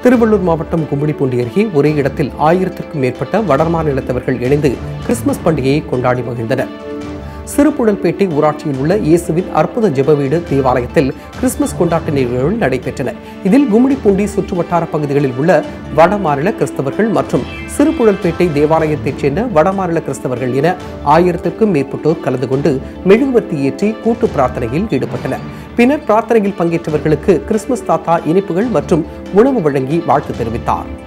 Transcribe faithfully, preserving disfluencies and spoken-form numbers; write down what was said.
திருவள்ளூர் மாவட்டம் கும்மிடிப்பூண்டி அருகே ஒரே இடத்தில் ஆயிரத்திற்கும் மேற்பட்ட வடமாநிலத்தவர்கள் இணைந்து கிறிஸ்துமஸ் பண்டிகையை கொண்டாடி மகிழ்ந்தனர். சிறுபுழல்பேட்டை ஊராட்சியில் உள்ள இயேசுவின் அற்புத ஜெப வீடு தேவாலயத்தில் கிறிஸ்துமஸ் கொண்டாட்ட நிகழ்வுகள் நடைபெற்றன. இதில் கும்மிடிப்பூண்டி சுற்றுவட்டார பகுதிகளில் உள்ள வடமாநில கிறிஸ்தவர்கள் மற்றும் சிறுபுழல்பேட்டை தேவாலயத்தைச் சேர்ந்த வடமாநில கிறிஸ்தவர்கள் என ஆயிரத்திற்கும் மேற்பட்டோர் கலந்து கொண்டு மெழுகுவர்த்தி ஏற்றி கூட்டு பிரார்த்தனையில் ஈடுபட்டனர். பின்னர் பிரார்த்தனையில் பங்கேற்றவர்களுக்கு கிறிஸ்துமஸ் தாத்தா இனிப்புகள் மற்றும் உணவு வழங்கி வாழ்த்து தெரிவித்தார்.